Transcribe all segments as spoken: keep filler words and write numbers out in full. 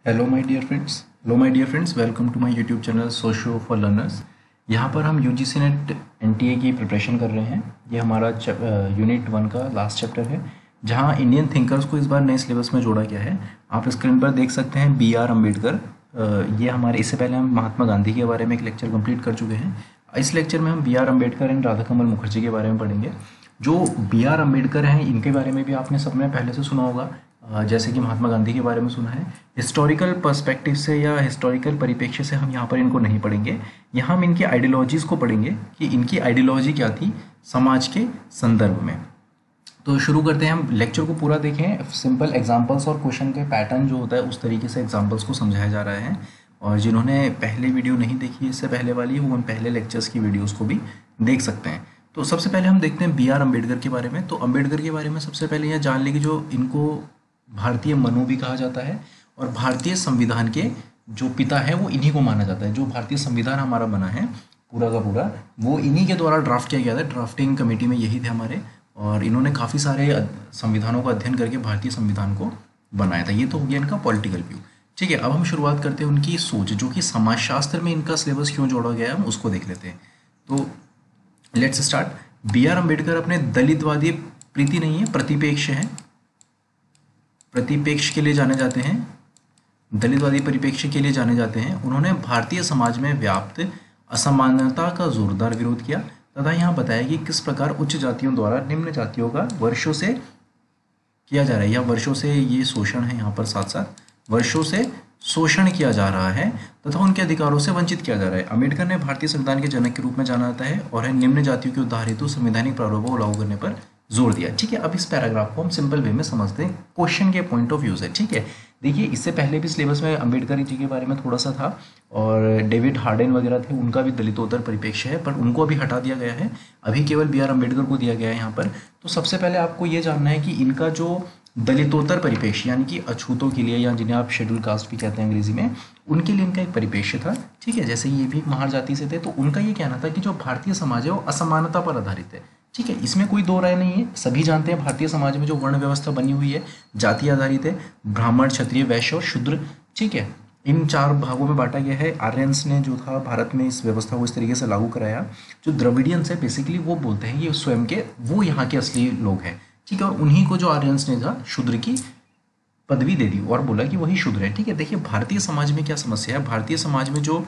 Hello my dear friends hello my dear friends welcome to my YouTube channel socio for learners. यहाँ पर हम UGC NET NTA की preparation कर रहे हैं। ये हमारा यूनिट वन का लास्ट चैप्टर है, जहाँ इंडियन थिंकर्स को इस बार नए सिलेबस में जोड़ा गया है। आप स्क्रीन पर देख सकते हैं बी आर अम्बेडकर। ये हमारे इससे पहले हम महात्मा गांधी के बारे में एक लेक्चर कंप्लीट कर चुके हैं। इस लेक्चर में हम B R Ambedkar and Radha Kamal Mukherjee के बारे में पढ़ेंगे। जो बी आर अम्बेडकर हैं इनके बारे में भी आपने सबने पहले से सुना होगा, जैसे कि महात्मा गांधी के बारे में सुना है। हिस्टोरिकल पर्सपेक्टिव से या हिस्टोरिकल परिप्रेक्ष्य से हम यहाँ पर इनको नहीं पढ़ेंगे। यहाँ हम इनकी आइडियोलॉजीज को पढ़ेंगे कि इनकी आइडियोलॉजी क्या थी समाज के संदर्भ में। तो शुरू करते हैं, हम लेक्चर को पूरा देखें। सिंपल एग्जांपल्स और क्वेश्चन के पैटर्न जो होता है उस तरीके से एग्जांपल्स को समझाया जा रहा है। और जिन्होंने पहले वीडियो नहीं देखी इससे पहले वाली, वो हम पहले लेक्चर्स की वीडियोस को भी देख सकते हैं। तो सबसे पहले हम देखते हैं बी आर अम्बेडकर के बारे में। तो अम्बेडकर के बारे में सबसे पहले यह जान लें कि जो इनको भारतीय मनु भी कहा जाता है और भारतीय संविधान के जो पिता है वो इन्हीं को माना जाता है। जो भारतीय संविधान हमारा बना है पूरा का पूरा, वो इन्हीं के द्वारा ड्राफ्ट किया गया था। ड्राफ्टिंग कमेटी में यही थे हमारे, और इन्होंने काफ़ी सारे संविधानों का अध्ययन करके भारतीय संविधान को बनाया था। ये तो हो गया इनका पॉलिटिकल व्यू। ठीक है, अब हम शुरुआत करते हैं उनकी सोच, जो कि समाजशास्त्र में इनका सिलेबस क्यों जोड़ा गया है हम उसको देख लेते हैं। तो let's start. B R Ambedkar अपने दलितवादी प्रीति नहीं है, प्रतिपेक्ष है, प्रतिपेक्ष के लिए जाने जाते हैं, दलितवादी परिप्रेक्ष्य के लिए जाने जाते हैं। उन्होंने भारतीय समाज में व्याप्त असमानता का जोरदार विरोध किया तथा यहाँ बताया कि किस प्रकार उच्च जातियों द्वारा निम्न जातियों का वर्षों से किया जा रहा है, या वर्षों से ये शोषण है, यहाँ पर साथ साथ वर्षों से शोषण किया जा रहा है तथा उनके अधिकारों से वंचित किया जा रहा है। अम्बेडकर ने भारतीय संविधान के जनक के रूप में जाना जाता है और है निम्न जातियों के उद्धार हेतु संवैधानिक प्रावधानों को लागू करने पर जोर दिया। ठीक है, अब इस पैराग्राफ को हम सिंपल वे में समझते हैं, क्वेश्चन के पॉइंट ऑफ व्यू से। ठीक है, देखिए इससे पहले भी सिलेबस में अम्बेडकर जी के बारे में थोड़ा सा था, और डेविड हार्डेन वगैरह थे, उनका भी दलितोत्तर परिप्रेक्ष्य है, पर उनको अभी हटा दिया गया है। अभी केवल बी आर अम्बेडकर को दिया गया है यहाँ पर। तो सबसे पहले आपको ये जानना है कि इनका जो दलितोत्तर परिप्रेक्ष्य यानी कि अछूतों के लिए, या जिन्हें आप शेड्यूल कास्ट भी कहते हैं अंग्रेजी में, उनके लिए इनका एक परिप्रेक्ष्य था। ठीक है, जैसे ये भी महार जाति से थे, तो उनका ये कहना था कि जो भारतीय समाज है वो असमानता पर आधारित है। ठीक है, इसमें कोई दो राय नहीं है। सभी जानते हैं भारतीय समाज में जो वर्ण व्यवस्था बनी हुई है जाति आधारित है, ब्राह्मण, क्षत्रिय, वैश्य और शूद्र। ठीक है, इन चार भागों में बांटा गया है। आर्यंस ने जो था भारत में इस व्यवस्था को इस तरीके से लागू कराया। जो द्रविडियंस है बेसिकली वो बोलते हैं ये स्वयं के वो यहाँ के असली लोग हैं। ठीक है, और उन्हीं को जो आर्यंस ने था शूद्र की पदवी दे दी और बोला कि वही शूद्र है। ठीक है, देखिए भारतीय समाज में क्या समस्या है। भारतीय समाज में जो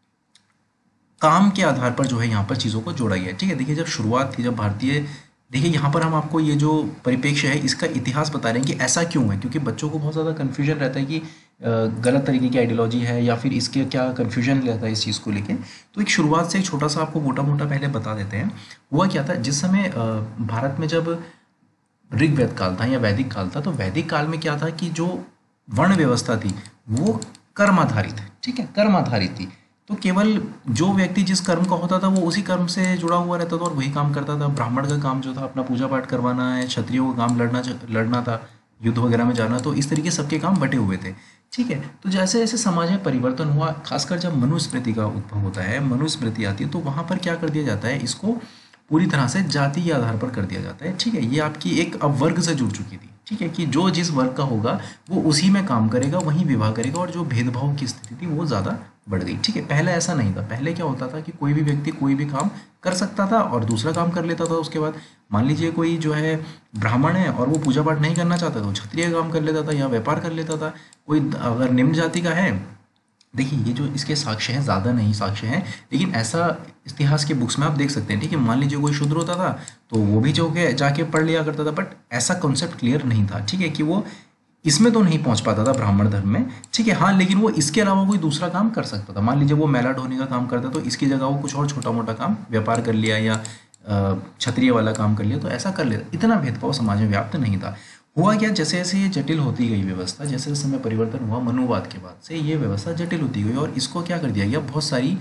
काम के आधार पर जो है यहाँ पर चीज़ों को जोड़ा गया है। ठीक है, देखिए जब शुरुआत थी, जब भारतीय, देखिए यहाँ पर हम आपको ये जो परिप्रेक्ष्य है इसका इतिहास बता रहे हैं कि ऐसा क्यों है, क्योंकि बच्चों को बहुत ज़्यादा कन्फ्यूजन रहता है कि गलत तरीके की आइडियोलॉजी है या फिर इसके क्या कन्फ्यूजन रहता है इस चीज़ को लेके। तो एक शुरुआत से एक छोटा सा आपको मोटा मोटा पहले बता देते हैं। हुआ क्या था, जिस समय भारत में जब ऋग्वेद काल था या वैदिक काल था, तो वैदिक काल में क्या था कि जो वर्ण व्यवस्था थी वो कर्म आधारित, ठीक है, कर्म आधारित थी। तो केवल जो व्यक्ति जिस कर्म का होता था वो उसी कर्म से जुड़ा हुआ रहता था और वही काम करता था। ब्राह्मण का काम जो था अपना पूजा पाठ करवाना है, क्षत्रियों का काम लड़ना लड़ना था, युद्ध वगैरह में जाना। तो इस तरीके सबके काम बटे हुए थे। ठीक है, तो जैसे जैसे समाज में परिवर्तन हुआ, खासकर जब मनुस्मृति का उद्भव होता है, मनुस्मृति आती है, तो वहाँ पर क्या कर दिया जाता है, इसको पूरी तरह से जाति के आधार पर कर दिया जाता है। ठीक है, ये आपकी एक अब वर्ग से जुड़ चुकी थी। ठीक है, कि जो जिस वर्ग का होगा वो उसी में काम करेगा, वहीं विवाह करेगा, और जो भेदभाव की स्थिति थी वो ज़्यादा बढ़ गई। ठीक है, पहले ऐसा नहीं था। पहले क्या होता था कि कोई भी व्यक्ति कोई भी काम कर सकता था और दूसरा काम कर लेता था। उसके बाद मान लीजिए कोई जो है ब्राह्मण है और वो पूजा पाठ नहीं करना चाहता था, वो क्षत्रिय काम कर लेता था या व्यापार कर लेता था। कोई अगर निम्न जाति का है, देखिए ये जो इसके साक्ष्य हैं, ज़्यादा नहीं साक्ष्य हैं, लेकिन ऐसा इतिहास के बुक्स में आप देख सकते हैं। ठीक है, मान लीजिए कोई शूद्र होता था तो वो भी जो के जाके पढ़ लिया करता था, बट ऐसा कॉन्सेप्ट क्लियर नहीं था। ठीक है, कि वो इसमें तो नहीं पहुंच पाता था ब्राह्मण धर्म में। ठीक है, हाँ, लेकिन वो इसके अलावा कोई दूसरा काम कर सकता था। मान लीजिए वो मेला ढोने का काम करता तो इसकी जगह वो कुछ और छोटा मोटा काम व्यापार कर लिया या क्षत्रिय वाला काम कर लिया, तो ऐसा कर लेता। इतना भेदभाव समाज में व्याप्त नहीं था। हुआ क्या, जैसे जैसे ये जटिल होती गई व्यवस्था, जैसे जैसे समय परिवर्तन हुआ मनुवाद के बाद से, ये व्यवस्था जटिल होती गई और इसको क्या कर दिया गया, बहुत सारी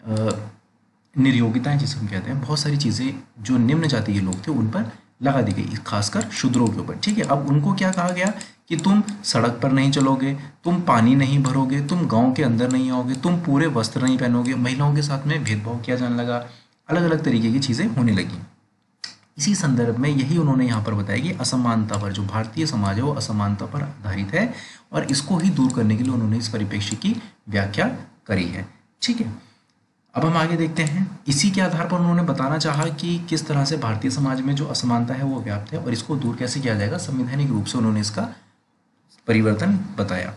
निर्योगिताएं जिसे हम कहते हैं, बहुत सारी चीज़ें जो निम्न जाति के लोग थे उन पर लगा दी गई, खासकर शूद्रों के ऊपर। ठीक है, अब उनको क्या कहा गया कि तुम सड़क पर नहीं चलोगे, तुम पानी नहीं भरोगे, तुम गांव के अंदर नहीं आओगे, तुम पूरे वस्त्र नहीं पहनोगे। महिलाओं के साथ में भेदभाव किया जाने लगा, अलग अलग तरीके की चीज़ें होने लगी। इसी संदर्भ में यही उन्होंने यहाँ पर बताया कि असमानता पर, जो भारतीय समाज है वो असमानता पर आधारित है और इसको ही दूर करने के लिए उन्होंने इस परिप्रेक्ष्य की व्याख्या करी है। ठीक है, अब हम आगे देखते हैं। इसी के आधार पर उन्होंने बताना चाहा कि किस तरह से भारतीय समाज में जो असमानता है वो व्याप्त है और इसको दूर कैसे किया जाएगा। संवैधानिक रूप से उन्होंने इसका परिवर्तन बताया।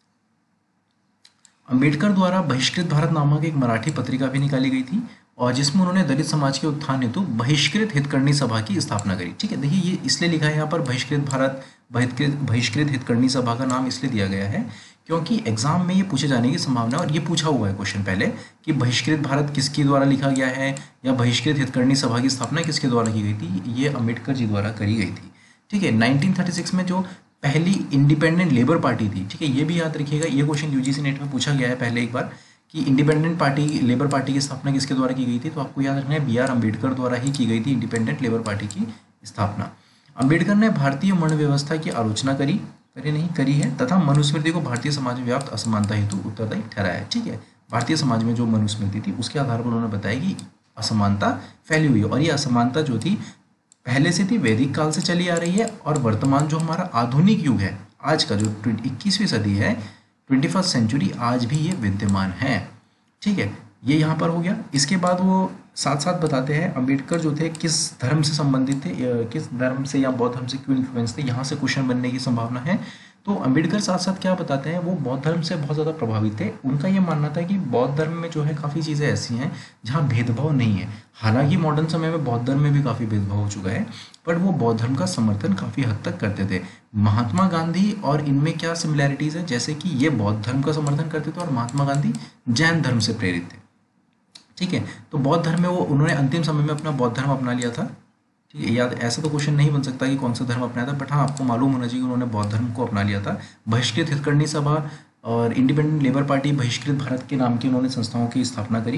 अंबेडकर द्वारा बहिष्कृत भारत नामक एक मराठी पत्रिका भी निकाली गई थी और जिसमें उन्होंने दलित समाज के उत्थान हेतु बहिष्कृत हितकर्णी सभा की स्थापना करी। ठीक है, देखिए ये इसलिए लिखा है यहाँ पर बहिष्कृत भारत बहिष्कृत बहिष्कृत हितकर्णी सभा का नाम इसलिए दिया गया है क्योंकि एग्जाम में ये पूछे जाने की संभावना है और ये पूछा हुआ है क्वेश्चन पहले कि बहिष्कृत भारत किसके द्वारा लिखा गया है या बहिष्कृत हितकर्णी सभा की स्थापना किसके द्वारा की गई थी। ये अम्बेडकर जी द्वारा करी गई थी। ठीक है, नाइनटीन थर्टी सिक्स में जो पहली इंडिपेंडेंट लेबर पार्टी थी, ठीक है, ये भी याद रखिएगा, ये क्वेश्चन यूजीसी नेट में पूछा गया है पहले एक बार कि इंडिपेंडेंट पार्टी लेबर पार्टी की स्थापना किसके द्वारा की गई थी, तो आपको याद रखना है बी आर अम्बेडकर द्वारा ही की गई थी इंडिपेंडेंट लेबर पार्टी की स्थापना। अम्बेडकर ने भारतीय वर्ण व्यवस्था की आलोचना करी करी नहीं करी है तथा मनुस्मृति को भारतीय समाज में व्याप्त असमानता हेतु उत्तरदायी ठहराया है। ठीक है, भारतीय समाज में जो मनुस्मृति थी उसके आधार पर उन्होंने बताया कि असमानता फैली हुई है और ये असमानता जो थी पहले से थी, वैदिक काल से चली आ रही है और वर्तमान जो हमारा आधुनिक युग है आज का जो इक्कीसवीं सदी है, ट्वेंटी फर्स्ट सेंचुरी, आज भी ये विद्यमान है। ठीक है, ये यहाँ पर हो गया। इसके बाद वो साथ साथ बताते हैं अम्बेडकर जो थे किस धर्म से संबंधित थे, किस धर्म से या बौद्ध धर्म से क्यों इन्फ्लुएंस थे, यहाँ से क्वेश्चन बनने की संभावना है। तो अम्बेडकर साथ साथ क्या बताते हैं, वो बौद्ध धर्म से बहुत ज़्यादा प्रभावित थे। उनका ये मानना था कि बौद्ध धर्म में जो है काफ़ी चीज़ें ऐसी हैं जहाँ भेदभाव नहीं है। हालांकि मॉडर्न समय में बौद्ध धर्म में भी काफ़ी भेदभाव हो चुका है, पर वो बौद्ध धर्म का समर्थन काफ़ी हद तक करते थे। महात्मा गांधी और इनमें क्या सिमिलैरिटीज़ है, जैसे कि ये बौद्ध धर्म का समर्थन करते थे और महात्मा गांधी जैन धर्म से प्रेरित थे। ठीक है, तो बौद्ध धर्म में वो उन्होंने अंतिम समय में अपना बौद्ध धर्म अपना लिया था। ठीक है, याद ऐसा तो क्वेश्चन नहीं बन सकता कि कौन सा धर्म अपनाया था, बट हाँ आपको मालूम होना चाहिए कि उन्होंने बौद्ध धर्म को अपना लिया था। बहिष्कृत हितकर्णी सभा और इंडिपेंडेंट लेबर पार्टी बहिष्कृत भारत के नाम की उन्होंने संस्थाओं की स्थापना करी।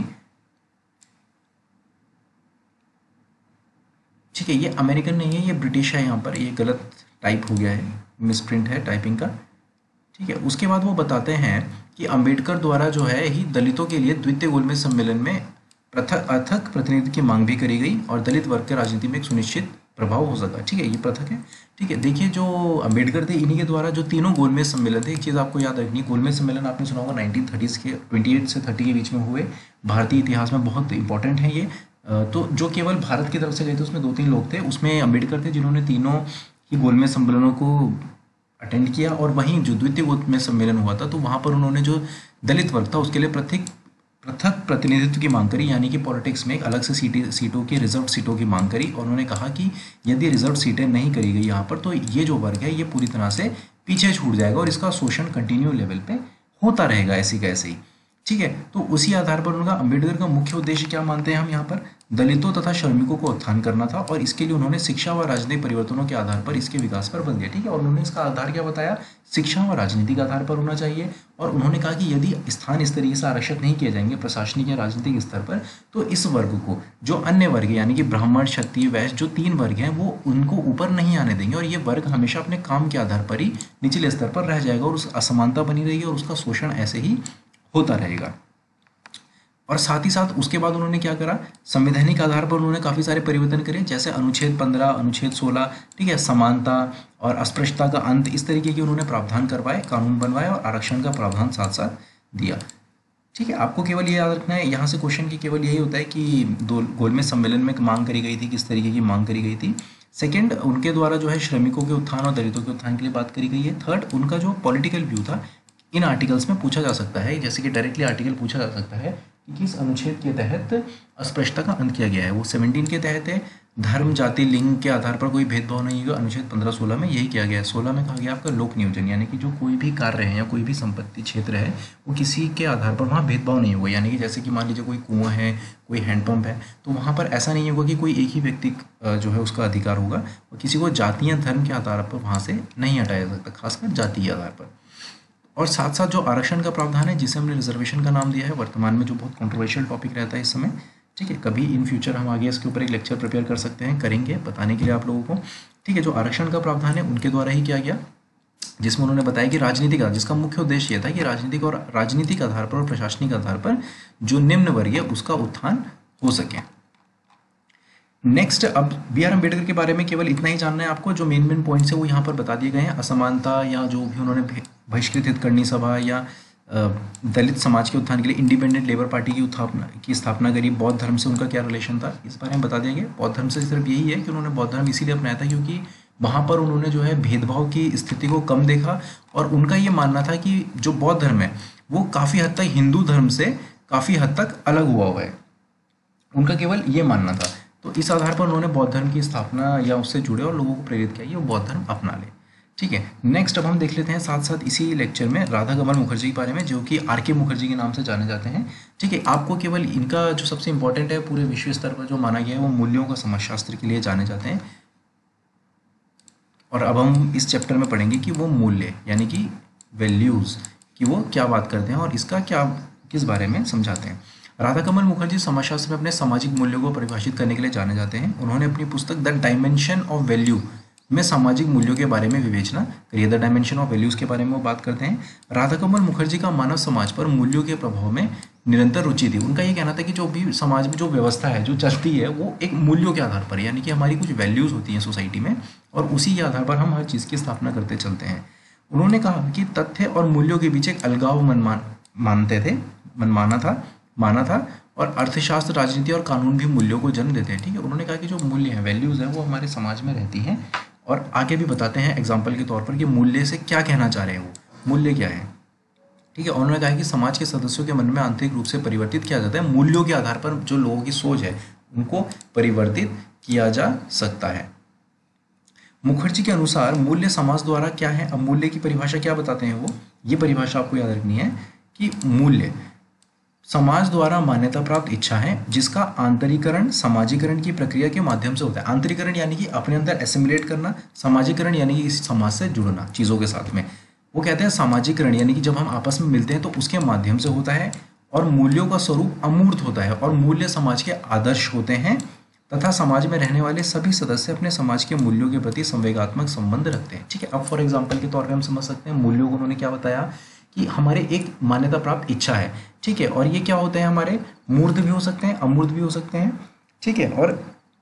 ठीक है, ये अमेरिकन नहीं है, ये ब्रिटिश है। यहाँ पर ये गलत टाइप हो गया है, मिसप्रिंट है टाइपिंग का। ठीक है, उसके बाद वो बताते हैं कि अंबेडकर द्वारा जो है ही दलितों के लिए द्वितीय गोलमेज सम्मेलन में पृथक अथक प्रतिनिधित्व की मांग भी करी गई और दलित वर्ग के राजनीति में एक सुनिश्चित प्रभाव हो सका। ठीक है, ये पृथक है। ठीक है, देखिए जो अंबेडकर थे इन्हीं के द्वारा जो तीनों गोलमेज सम्मेलन थे, एक चीज़ आपको याद रखनी, गोलमेज सम्मेलन आपने सुना होगा नाइनटीन थर्टीज़ के अट्ठाईस से तीस के बीच में हुए, भारतीय इतिहास में बहुत इंपॉर्टेंट है ये। तो जो केवल भारत की तरफ से गए थे उसमें दो तीन लोग थे, उसमें अंबेडकर थे जिन्होंने तीनों ही गोलमेज सम्मेलनों को अटेंड किया और वहीं जो द्वितीय गोलमेज सम्मेलन हुआ था तो वहाँ पर उन्होंने जो दलित वर्ग था उसके लिए पृथक पृथक प्रतिनिधित्व की मांग करी, यानी कि पॉलिटिक्स में एक अलग से सीटें सीटों की रिजर्व सीटों की मांग करी और उन्होंने कहा कि यदि रिजर्व सीटें नहीं करी गई यहाँ पर तो ये जो वर्ग है ये पूरी तरह से पीछे छूट जाएगा और इसका शोषण कंटिन्यू लेवल पे होता रहेगा ऐसी का ऐसे ही। ठीक है, तो उसी आधार पर उनका अम्बेडकर का मुख्य उद्देश्य क्या मानते हैं हम यहाँ पर, दलितों तथा श्रमिकों को उत्थान करना था और इसके लिए उन्होंने शिक्षा व राजनीतिक परिवर्तनों के आधार पर इसके विकास पर बल दिया। ठीक है, और उन्होंने इसका आधार क्या बताया, शिक्षा व राजनीतिक आधार पर होना चाहिए। और उन्होंने कहा कि यदि स्थान इस तरीके से आरक्षित नहीं किए जाएंगे प्रशासनिक या राजनीतिक स्तर पर तो इस वर्ग को जो अन्य वर्ग यानी कि ब्राह्मण, क्षत्रिय, वैश्य जो तीन वर्ग हैं वो उनको ऊपर नहीं आने देंगे और ये वर्ग हमेशा अपने काम के आधार पर ही निचले स्तर पर रह जाएगा और उस असमानता बनी रहेगी और उसका शोषण ऐसे ही होता रहेगा। और साथ ही साथ उसके बाद उन्होंने क्या करा, संवैधानिक आधार पर उन्होंने काफ़ी सारे परिवर्तन करे, जैसे अनुच्छेद पंद्रह, अनुच्छेद सोलह, ठीक है, समानता और अस्पृश्यता का अंत, इस तरीके के उन्होंने प्रावधान करवाए, कानून बनवाए और आरक्षण का प्रावधान साथ साथ दिया। ठीक है, आपको केवल ये याद रखना है यहाँ से क्वेश्चन की केवल यही होता है कि दो गोलमेज सम्मेलन में मांग करी गई थी, किस तरीके की मांग करी गई थी। सेकेंड, उनके द्वारा जो है श्रमिकों के उत्थान और दलितों के उत्थान के लिए बात करी गई है। थर्ड, उनका जो पॉलिटिकल व्यू था इन आर्टिकल्स में पूछा जा सकता है, जैसे कि डायरेक्टली आर्टिकल पूछा जा सकता है कि किस अनुच्छेद के तहत अस्पृश्यता का अंत किया गया है। वो सेवनटीन के तहत है, धर्म, जाति, लिंग के आधार पर कोई भेदभाव नहीं होगा। अनुच्छेद पंद्रह सोलह में यही किया गया है। सोलह में कहा गया आपका लोक नियोजन, यानी कि जो कोई भी कार्य है या कोई भी संपत्ति क्षेत्र है वो किसी के आधार पर वहाँ भेदभाव नहीं होगा। यानी कि जैसे कि मान लीजिए कोई कुआं है, कोई हैंडपंप है, तो वहाँ पर ऐसा नहीं होगा कि कोई एक ही व्यक्ति जो है उसका अधिकार होगा और किसी को जाति या धर्म के आधार पर वहाँ से नहीं हटाया जा सकता, खासकर जाति के आधार पर। और साथ साथ जो आरक्षण का प्रावधान है जिसे हमने रिजर्वेशन का नाम दिया है, वर्तमान में जो बहुत कंट्रोवर्शियल टॉपिक रहता है इस समय। ठीक है, कभी इन फ्यूचर हम आगे इसके ऊपर एक लेक्चर प्रिपेयर कर सकते हैं, करेंगे बताने के लिए आप लोगों को। ठीक है, जो आरक्षण का प्रावधान है उनके द्वारा ही किया गया, जिसमें उन्होंने बताया कि राजनीतिक, जिसका मुख्य उद्देश्य यह था कि राजनीतिक और राजनीतिक आधार पर और प्रशासनिक आधार पर जो निम्न वर्ग है उसका उत्थान हो सके। नेक्स्ट, अब बी आर अम्बेडकर के बारे में केवल इतना ही जानना है आपको। जो मेन मेन पॉइंट्स है वो यहाँ पर बता दिए गए हैं। असमानता या जो भी उन्होंने बहिष्कृत हितकर्णी सभा या अ, दलित समाज के उत्थान के लिए इंडिपेंडेंट लेबर पार्टी की उत्थापना की स्थापना करी। बौद्ध धर्म से उनका क्या रिलेशन था, इस बारे में बता दिया गया। बौद्ध धर्म से सिर्फ यही है कि उन्होंने बौद्ध धर्म इसीलिए अपनाया था क्योंकि वहाँ पर उन्होंने जो है भेदभाव की स्थिति को कम देखा, और उनका ये मानना था कि जो बौद्ध धर्म है वो काफ़ी हद तक हिंदू धर्म से काफ़ी हद तक अलग हुआ हुआ है। उनका केवल ये मानना था। तो इस आधार पर उन्होंने बौद्ध धर्म की स्थापना या उससे जुड़े और लोगों को प्रेरित किया कि वो बौद्ध धर्म अपना ले। ठीक है, नेक्स्ट अब हम देख लेते हैं साथ साथ इसी लेक्चर में राधा कमल मुखर्जी के बारे में, जो कि आर के मुखर्जी के नाम से जाने जाते हैं। ठीक है, आपको केवल इनका जो सबसे इंपॉर्टेंट है पूरे विश्व स्तर पर जो माना गया है वो मूल्यों का समाजशास्त्र के लिए जाने जाते हैं। और अब हम इस चैप्टर में पढ़ेंगे कि वो मूल्य यानी कि वैल्यूज़ कि वो क्या बात करते हैं और इसका क्या किस बारे में समझाते हैं। राधा कमल मुखर्जी समाजशास्त्र में अपने सामाजिक मूल्यों को परिभाषित करने के लिए जाने जाते हैं। उन्होंने अपनी पुस्तक द डायमेंशन ऑफ वैल्यू में सामाजिक मूल्यों के बारे में विवेचना करी है। द डायमेंशन ऑफ वैल्यूज़ के बारे में वो बात करते हैं। राधा कमल मुखर्जी का मानव समाज पर मूल्यों के प्रभाव में निरंतर रुचि थी। उनका ये कहना था कि जो भी समाज में जो व्यवस्था है जो चलती है वो एक मूल्यों के आधार पर, यानी कि हमारी कुछ वैल्यूज़ होती हैं सोसाइटी में और उसी के आधार पर हम हर चीज़ की स्थापना करते चलते हैं। उन्होंने कहा कि तथ्य और मूल्यों के बीच एक अलगाव मनमान मानते थे मनमाना था माना था और अर्थशास्त्र, राजनीति और कानून भी मूल्यों को जन्म देते हैं। ठीक है, उन्होंने कहा कि जो मूल्य हैं, वैल्यूज़ हैं, वो हमारे समाज में रहती हैं। और आगे भी बताते हैं एग्जाम्पल के तौर पर कि मूल्य से क्या कहना चाह रहे हैं, वो मूल्य क्या है। ठीक है, उन्होंने कहा कि समाज के सदस्यों के मन में आंतरिक रूप से परिवर्तित किया जाता है। मूल्यों के आधार पर जो लोगों की सोच है उनको परिवर्तित किया जा सकता है। मुखर्जी के अनुसार मूल्य समाज द्वारा क्या है। अब मूल्य की परिभाषा क्या बताते हैं वो, ये परिभाषा आपको याद रखनी है कि मूल्य समाज द्वारा मान्यता प्राप्त इच्छा है जिसका आंतरीकरण समाजीकरण की प्रक्रिया के माध्यम से होता है। आंतरीकरण यानी कि अपने अंदर एसिमुलेट करना, समाजीकरण यानी कि इस समाज से जुड़ना चीज़ों के साथ में। वो कहते हैं सामाजिकरण यानी कि जब हम आपस में मिलते हैं तो उसके माध्यम से होता है। और मूल्यों का स्वरूप अमूर्त होता है और मूल्य समाज के आदर्श होते हैं तथा समाज में रहने वाले सभी सदस्य अपने समाज के मूल्यों के प्रति संवेगात्मक संबंध रखते हैं। ठीक है, अब फॉर एग्जाम्पल के तौर पर हम समझ सकते हैं मूल्यों को उन्होंने क्या बताया कि हमारे एक मान्यता प्राप्त इच्छा है। ठीक है, और ये क्या होते हैं, हमारे मूर्त भी हो सकते हैं, अमूर्त भी हो सकते हैं। ठीक है, और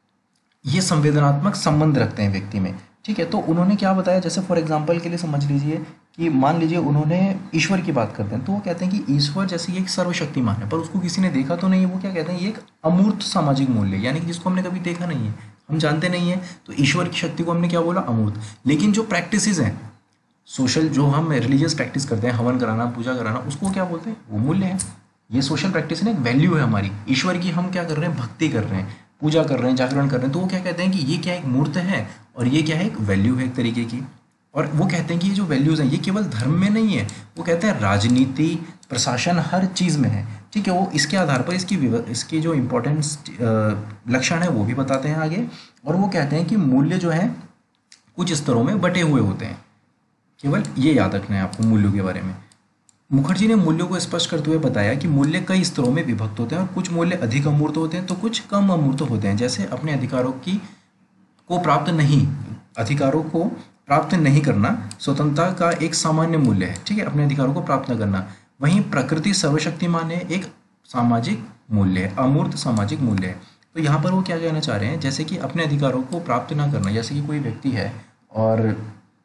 ये संवेदनात्मक संबंध रखते हैं व्यक्ति में। ठीक है, तो उन्होंने क्या बताया, जैसे फॉर एग्जांपल के लिए समझ लीजिए कि मान लीजिए उन्होंने ईश्वर की बात करते हैं तो वो कहते हैं कि ईश्वर जैसे ये एक सर्वशक्तिमान है पर उसको किसी ने देखा तो नहीं है। वो क्या कहते हैं, ये एक अमूर्त सामाजिक मूल्य यानी कि जिसको हमने कभी देखा नहीं है, हम जानते नहीं है। तो ईश्वर की शक्ति को हमने क्या बोला, अमूर्त। लेकिन जो प्रैक्टिसेस हैं सोशल, जो हम रिलीजियस प्रैक्टिस करते हैं, हवन कराना, पूजा कराना, उसको क्या बोलते हैं, वो मूल्य है। ये सोशल प्रैक्टिस है, एक वैल्यू है हमारी। ईश्वर की हम क्या कर रहे हैं, भक्ति कर रहे हैं, पूजा कर रहे हैं, जागरण कर रहे हैं। तो वो क्या कहते हैं कि ये क्या एक मूर्त है और ये क्या है, एक वैल्यू है एक तरीके की। और वो कहते हैं कि ये जो वैल्यूज़ हैं ये केवल धर्म में नहीं है, वो कहते हैं राजनीति, प्रशासन, हर चीज़ में है। ठीक है, वो इसके आधार पर इसकी इसकी जो इम्पोर्टेंस लक्षण है वो भी बताते हैं आगे। और वो कहते हैं कि मूल्य जो है कुछ स्तरों में बटे हुए होते हैं। केवल ये याद रखना है आपको मूल्यों के बारे में। मुखर्जी ने मूल्यों को स्पष्ट करते हुए बताया कि मूल्य कई स्तरों में विभक्त होते हैं और कुछ मूल्य अधिक अमूर्त होते हैं तो कुछ कम अमूर्त होते हैं। जैसे अपने अधिकारों की को प्राप्त नहीं अधिकारों को प्राप्त नहीं करना स्वतंत्रता का एक सामान्य मूल्य है। ठीक है, अपने अधिकारों को प्राप्त न करना। वहीं प्रकृति सर्वशक्तिमान है, एक सामाजिक मूल्य है, अमूर्त सामाजिक मूल्य है। तो यहाँ पर वो क्या कहना चाह रहे हैं, जैसे कि अपने अधिकारों को प्राप्त ना करना, जैसे कि कोई व्यक्ति है और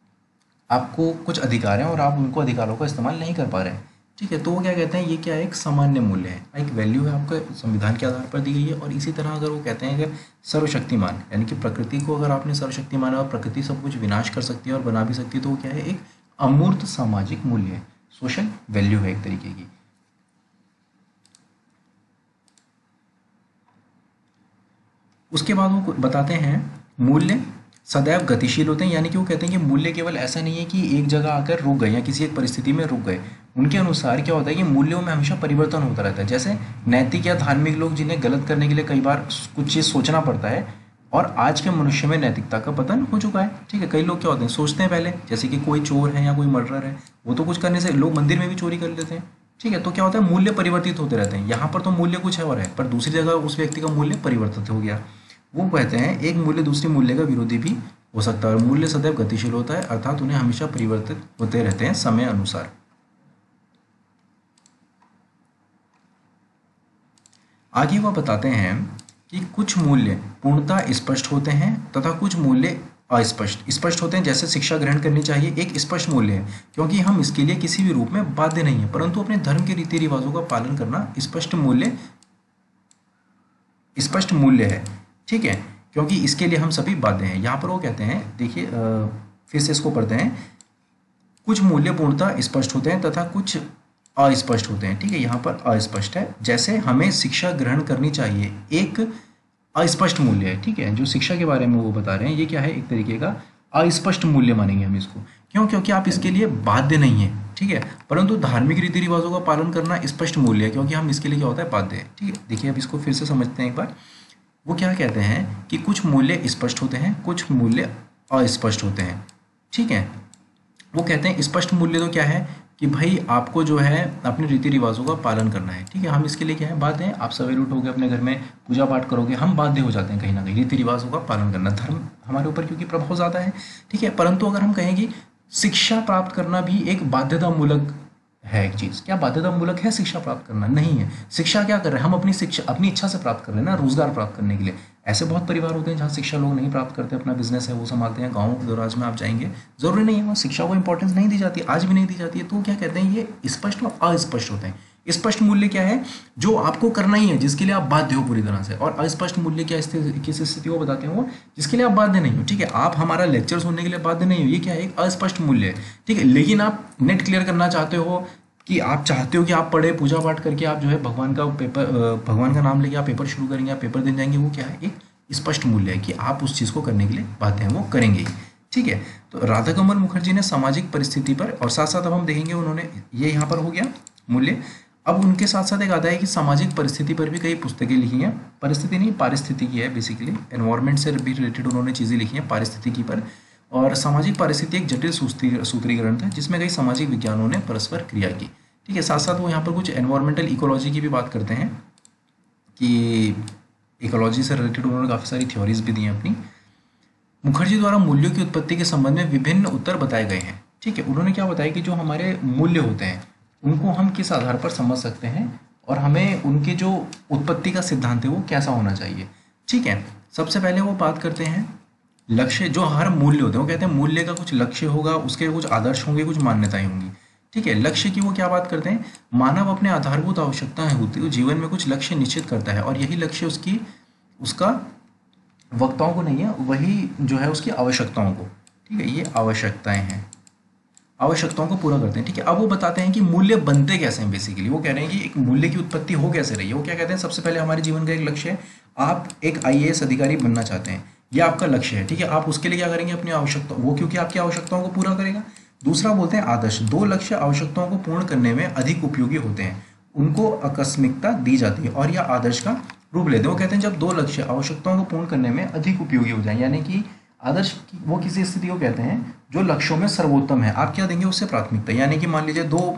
आपको कुछ अधिकार हैं और आप उनको अधिकारों का इस्तेमाल नहीं कर पा रहे हैं। ठीक है, तो वो क्या कहते हैं, ये क्या है, एक सामान्य मूल्य है, एक वैल्यू है, आपका संविधान के आधार पर दी गई है। और इसी तरह अगर वो कहते हैं कि सर्वशक्तिमान यानी कि प्रकृति को अगर आपने सर्वशक्तिमान और प्रकृति सब कुछ विनाश कर सकती है और बना भी सकती है तो वो क्या है, एक अमूर्त सामाजिक मूल्य है, सोशल वैल्यू है एक तरीके की। उसके बाद वो बताते हैं मूल्य सदैव गतिशील होते हैं, यानी कि वो कहते हैं कि मूल्य केवल ऐसा नहीं है कि एक जगह आकर रुक गए या किसी एक परिस्थिति में रुक गए। उनके अनुसार क्या होता है कि मूल्यों में हमेशा परिवर्तन होता रहता है। जैसे नैतिक या धार्मिक लोग जिन्हें गलत करने के लिए कई बार कुछ चीज़ सोचना पड़ता है और आज के मनुष्य में नैतिकता का पतन हो चुका है। ठीक है, कई लोग क्या होते हैं, सोचते हैं पहले, जैसे कि कोई चोर है या कोई मर्डरर है, वो तो कुछ करने से, लोग मंदिर में भी चोरी कर लेते हैं। ठीक है, तो क्या होता है, मूल्य परिवर्तित होते रहते हैं। यहाँ पर तो मूल्य कुछ है और है, पर दूसरी जगह उस व्यक्ति का मूल्य परिवर्तित हो गया। वो कहते हैं एक मूल्य दूसरे मूल्य का विरोधी भी हो सकता है और मूल्य सदैव गतिशील होता है, अर्थात उन्हें हमेशा परिवर्तित होते रहते हैं समय अनुसार। आगे वह बताते हैं कि कुछ मूल्य पूर्णतः स्पष्ट होते हैं तथा कुछ मूल्य अस्पष्ट स्पष्ट होते हैं। जैसे शिक्षा ग्रहण करनी चाहिए एक स्पष्ट मूल्य है, क्योंकि हम इसके लिए किसी भी रूप में बाध्य नहीं है, परंतु अपने धर्म के रीति रिवाजों का पालन करना स्पष्ट मूल्य स्पष्ट मूल्य है, ठीक है, क्योंकि इसके लिए हम सभी बाध्य हैं। यहाँ पर वो कहते हैं, देखिए फिर से इसको पढ़ते हैं, कुछ मूल्य पूर्णतः स्पष्ट होते हैं तथा कुछ अस्पष्ट होते हैं, ठीक है, यहाँ पर अस्पष्ट है। जैसे हमें शिक्षा ग्रहण करनी चाहिए एक अस्पष्ट मूल्य है, ठीक है, जो शिक्षा के बारे में वो बता रहे हैं ये क्या है, एक तरीके का अस्पष्ट मूल्य मानेंगे हम इसको। क्यों? क्योंकि आप इसके लिए बाध्य नहीं है, ठीक है, परंतु धार्मिक रीति रिवाजों का पालन करना स्पष्ट मूल्य है, क्योंकि हम इसके लिए क्या होता है, बाध्य है, ठीक है। देखिए अब इसको फिर से समझते हैं एक बार। वो क्या कहते हैं कि कुछ मूल्य स्पष्ट होते हैं, कुछ मूल्य अस्पष्ट होते हैं, ठीक है। वो कहते हैं स्पष्ट मूल्य तो क्या है कि भाई आपको जो है अपने रीति रिवाजों का पालन करना है, ठीक है, हम इसके लिए क्या है, बाध्य हैं। आप सवेरे उठोगे अपने घर में पूजा पाठ करोगे, हम बाध्य हो जाते हैं कहीं ना कहीं रीति रिवाजों का पालन करना, धर्म हमारे ऊपर क्योंकि प्रभाव ज़्यादा है, ठीक है। परंतु अगर हम कहें कि शिक्षा प्राप्त करना भी एक बाध्यतामूलक है, एक चीज़ क्या बाध्यतामूलक है शिक्षा प्राप्त करना? नहीं है। शिक्षा क्या कर रहे हैं हम, अपनी शिक्षा अपनी इच्छा से प्राप्त कर रहे हैं ना, रोजगार प्राप्त करने के लिए। ऐसे बहुत परिवार होते हैं जहाँ शिक्षा लोग नहीं प्राप्त करते, अपना बिजनेस है वो संभालते हैं। गाँव दराज में आप जाएंगे, जरूरी नहीं है वहाँ शिक्षा को इंपॉर्टेंस नहीं दी जाती, आज भी नहीं दी जाती है। तो क्या कहते हैं, ये स्पष्ट और अस्पष्ट होते हैं। स्पष्ट मूल्य क्या है, जो आपको करना ही है, जिसके लिए आप बाध्य हो पूरी तरह से, और अस्पष्ट मूल्य क्या किस स्थिति को बताते हैं, वो जिसके लिए आप बाध्य नहीं हो, ठीक है। आप हमारा लेक्चर सुनने के लिए बाध्य नहीं हो, ये क्या है, एक अस्पष्ट मूल्य है, ठीक है। लेकिन आप नेट क्लियर करना चाहते हो कि आप चाहते हो कि आप पढ़े पूजा पाठ करके आप जो है भगवान का पेपर भगवान का नाम लेके आप पेपर शुरू करेंगे, आप पेपर देने जाएंगे, वो क्या है, एक स्पष्ट मूल्य है कि आप उस चीज़ को करने के लिए बाध्य हैं, वो करेंगे, ठीक है। तो राधा कमल मुखर्जी ने सामाजिक परिस्थिति पर, और साथ साथ अब हम देखेंगे उन्होंने ये यहाँ पर हो गया मूल्य। अब उनके साथ साथ एक आता है कि सामाजिक परिस्थिति पर भी कई पुस्तकें लिखी हैं, परिस्थिति नहीं पारिस्थितिकी है, बेसिकली एनवायरमेंट से भी रिलेटेड उन्होंने चीज़ें लिखी हैं पारिस्थितिकी पर। और सामाजिक परिस्थिति एक जटिल सूत्रीकरण था जिसमें कई सामाजिक विज्ञानों ने परस्पर क्रिया की, ठीक है। साथ साथ वो यहाँ पर कुछ एनवायरमेंटल इकोलॉजी की भी बात करते हैं कि इकोलॉजी से रिलेटेड उन्होंने काफ़ी सारी थ्योरीज भी दी हैं अपनी। मुखर्जी द्वारा मूल्यों की उत्पत्ति के संबंध में विभिन्न उत्तर बताए गए हैं, ठीक है। उन्होंने क्या बताया कि जो हमारे मूल्य होते हैं उनको हम किस आधार पर समझ सकते हैं और हमें उनके जो उत्पत्ति का सिद्धांत है वो कैसा होना चाहिए, ठीक है। सबसे पहले वो बात करते हैं लक्ष्य, जो हर मूल्य होते हैं वो कहते हैं मूल्य का कुछ लक्ष्य होगा, उसके कुछ आदर्श होंगे, कुछ मान्यताएं होंगी, ठीक है। लक्ष्य की वो क्या बात करते हैं, मानव अपने आधारभूत आवश्यकताएं होती है, जीवन में कुछ लक्ष्य निश्चित करता है और यही लक्ष्य उसकी उसका वक्ताओं को नहीं है, वही जो है उसकी आवश्यकताओं को, ठीक है। ये आवश्यकताएं हैं, आवश्यकताओं को पूरा करते हैं, ठीक है। अब वो बताते हैं कि मूल्य बनते कैसे हैं, बेसिकली वो कह रहे हैं कि एक मूल्य की उत्पत्ति हो कैसे रही है। वो क्या कहते हैं, सबसे पहले हमारे जीवन का एक लक्ष्य है, आप एक आई ए एस अधिकारी बनना चाहते हैं, ये आपका लक्ष्य है, ठीक है। आप उसके लिए क्या करेंगे, अपनी आवश्यकता, वो क्योंकि आपकी आवश्यकताओं को पूरा करेगा। दूसरा बोलते हैं आदर्श, दो लक्ष्य आवश्यकताओं को पूर्ण करने में अधिक उपयोगी होते हैं, उनको आकस्मिकता दी जाती है और यह आदर्श का रूप लेते हैं। वो कहते हैं जब दो लक्ष्य आवश्यकताओं को पूर्ण करने में अधिक उपयोगी हो जाए, यानी कि आदर्श वो किसी स्थिति को कहते हैं जो लक्ष्यों में सर्वोत्तम है, आप क्या देंगे उससे प्राथमिकता। यानी कि मान लीजिए दो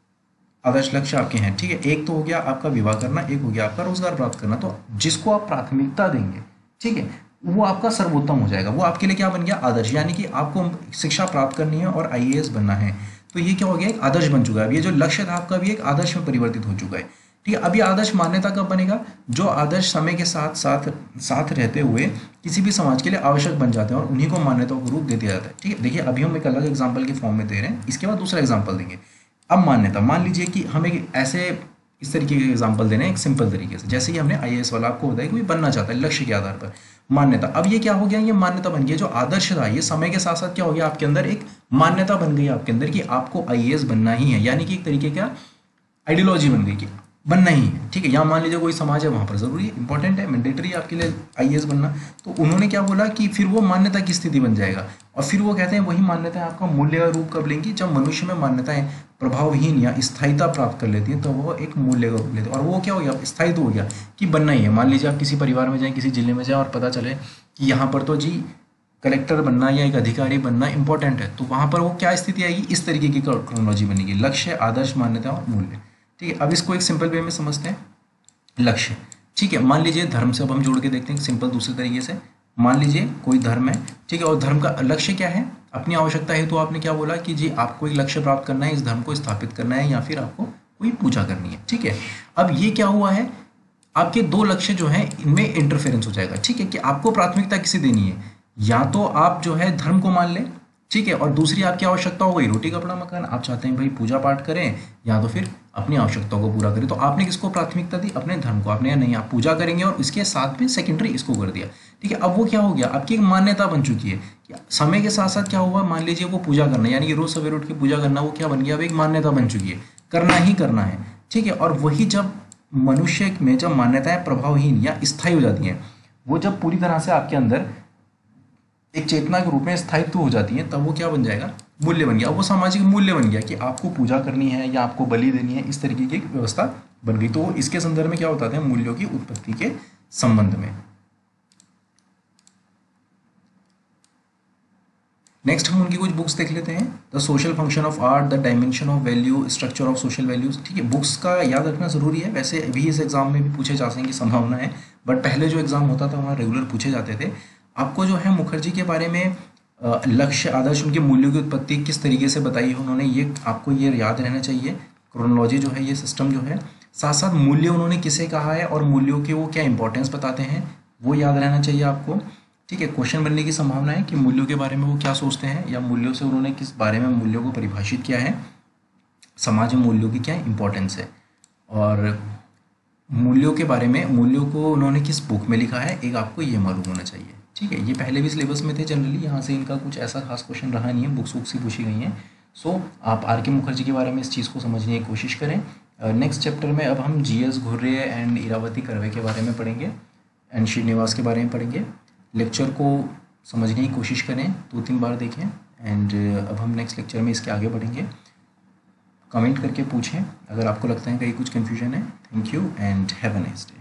आदर्श लक्ष्य आपके हैं, ठीक है, एक तो हो गया आपका विवाह करना, एक हो गया आपका रोजगार प्राप्त करना, तो जिसको आप प्राथमिकता देंगे, ठीक है, वो आपका सर्वोत्तम हो जाएगा, वो आपके लिए क्या बन गया, आदर्श। यानी कि आपको शिक्षा प्राप्त करनी है और आई ए एस बनना है, तो ये क्या हो गया, एक आदर्श बन चुका है। अब ये जो लक्ष्य था आपका भी एक आदर्श में परिवर्तित हो चुका है, ठीक है। अब ये आदर्श मान्यता कब बनेगा, जो आदर्श समय के साथ साथ साथ रहते हुए किसी भी समाज के लिए आवश्यक बन जाते हैं और उन्हीं को मान्यताओं को रूप दे दिया जाता है, ठीक है। देखिए अभी हम एक अलग एग्जाम्पल के फॉर्म में दे रहे हैं, इसके बाद दूसरा एग्जाम्पल देंगे। अब मान्यता, मान लीजिए कि हम एक ऐसे इस तरीके के एग्जाम्पल दे रहे हैं एक सिंपल तरीके से, जैसे कि हमने आई ए एस वाला आपको बताया कोई बनना चाहता है लक्ष्य के आधार पर, मान्यता। अब ये क्या हो गया, ये मान्यता बन गई, जो आदर्श था ये समय के साथ साथ क्या हो गया, आपके अंदर एक मान्यता बन गई आपके अंदर कि आपको आई ए एस बनना ही है, यानी कि एक तरीके का आइडियोलॉजी बन गई कि बनना ही है, ठीक है। यहाँ मान लीजिए कोई समाज है, वहाँ पर जरूरी है, इंपॉर्टेंट है, मैंडेटरी आपके लिए आई ए एस बनना। तो उन्होंने क्या बोला कि फिर वो मान्यता की स्थिति बन जाएगा, और फिर वो कहते हैं वही मान्यताएं आपका मूल्य का रूप कब लेंगी, जब मनुष्य में मान्यताएं प्रभावहीन या स्थायिता प्राप्त कर लेती हैं, तो वो एक मूल्य का रूप लेते हैं। और वो क्या हो गया, स्थायित्व हो गया कि बनना ही है। मान लीजिए आप किसी परिवार में जाएं, किसी जिले में जाएं और पता चले कि यहाँ पर तो जी कलेक्टर बनना या एक अधिकारी बनना इंपॉर्टेंट है, तो वहाँ पर वो क्या स्थिति आएगी, इस तरीके की क्रोनोलॉजी बनेगी, लक्ष्य, आदर्श, मान्यता और मूल्य, ठीक है। अब इसको एक सिंपल वे में समझते हैं, लक्ष्य, ठीक है। मान लीजिए धर्म से अब हम जोड़ के देखते हैं सिंपल दूसरे तरीके से। मान लीजिए कोई धर्म है, ठीक है, और धर्म का लक्ष्य क्या है, अपनी आवश्यकता है, तो आपने क्या बोला कि जी आपको एक लक्ष्य प्राप्त करना है, इस धर्म को स्थापित करना है या फिर आपको कोई पूजा करनी है, ठीक है। अब ये क्या हुआ है, आपके दो लक्ष्य जो हैं इनमें इंटरफेरेंस हो जाएगा। ठीक है, कि आपको प्राथमिकता किसे देनी है, या तो आप जो है धर्म को मान लें, ठीक है, और दूसरी आपकी आवश्यकता हो गई रोटी कपड़ा मकान, आप चाहते हैं भाई पूजा पाठ करें या तो फिर अपनी आवश्यकताओं को पूरा करें, तो आपने किसको प्राथमिकता दी, अपने धर्म को। आपने नहीं, आप पूजा करेंगे और इसके साथ में सेकेंडरी इसको कर दिया। ठीक है, अब वो क्या हो गया, आपकी एक मान्यता बन चुकी है कि समय के साथ साथ क्या हुआ, मान लीजिए वो पूजा करना यानी कि रोज सवेरे उठ के पूजा करना, वो क्या बन गया, अब एक मान्यता बन चुकी है, करना ही करना है। ठीक है, और वही जब मनुष्य में जब मान्यताएं प्रभावहीन या स्थायी हो जाती हैं, वो जब पूरी तरह से आपके अंदर एक चेतना के रूप में स्थायित्व हो जाती है, तब वो क्या बन जाएगा, मूल्य बन गया। वो सामाजिक मूल्य बन गया कि आपको पूजा करनी है या आपको बलि देनी है, इस तरीके की एक व्यवस्था बन गई। तो इसके संदर्भ में क्या बताते हैं, मूल्यों की उत्पत्ति के संबंध में। नेक्स्ट हम उनकी कुछ बुक्स देख लेते हैं। The social function of art, the dimension of value, structure of social values. ठीक है, बुक्स का याद रखना जरूरी है, वैसे भी इस एग्जाम में भी पूछे जा सकेंगे संभावना है, बट पहले जो एग्जाम होता था वहाँ रेगुलर पूछे जाते थे। आपको जो है मुखर्जी के बारे में लक्ष्य, आदर्श, उनके मूल्यों की उत्पत्ति किस तरीके से बताई है उन्होंने, ये आपको ये याद रहना चाहिए। क्रोनोलॉजी जो है, ये सिस्टम जो है, साथ साथ मूल्य उन्होंने किसे कहा है और मूल्यों के वो क्या इंपॉर्टेंस बताते हैं, वो याद रहना चाहिए आपको। ठीक है, क्वेश्चन बनने की संभावना है कि मूल्यों के बारे में वो क्या सोचते हैं, या मूल्यों से उन्होंने किस बारे में मूल्यों को परिभाषित किया है, समाज में मूल्यों की क्या इंपॉर्टेंस है, और मूल्यों के बारे में, मूल्यों को उन्होंने किस बुक में लिखा है, एक आपको ये मालूम होना चाहिए। ठीक है, ये पहले भी सिलेबस में थे जनरली, यहाँ से इनका कुछ ऐसा खास क्वेश्चन रहा नहीं है, बुक्स बुक्स ही पूछी गई हैं। सो आप आर के मुखर्जी के बारे में इस चीज़ को समझने की कोशिश करें। नेक्स्ट चैप्टर में अब हम G S Ghurye and Irawati Karve के बारे में पढ़ेंगे, एंड श्रीनिवास के बारे में पढ़ेंगे। लेक्चर को समझने की कोशिश करें, दो तीन बार देखें, एंड अब हम नेक्स्ट लेक्चर में इसके आगे बढ़ेंगे। कमेंट करके पूछें अगर आपको लगता है कहीं कुछ कन्फ्यूजन है। Thank you and have a nice day.